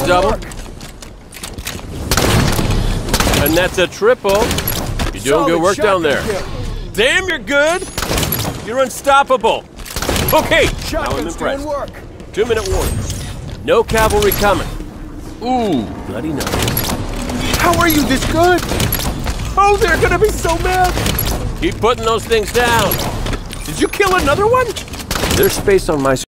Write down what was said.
double. And that's a triple. You're doing good work down there. Damn, you're good. You're unstoppable. Okay, now I'm impressed. 2-minute warning. No cavalry coming. Ooh, bloody no. How are you this good? Oh, they're gonna be so mad. Keep putting those things down. Did you kill another one? There's space on my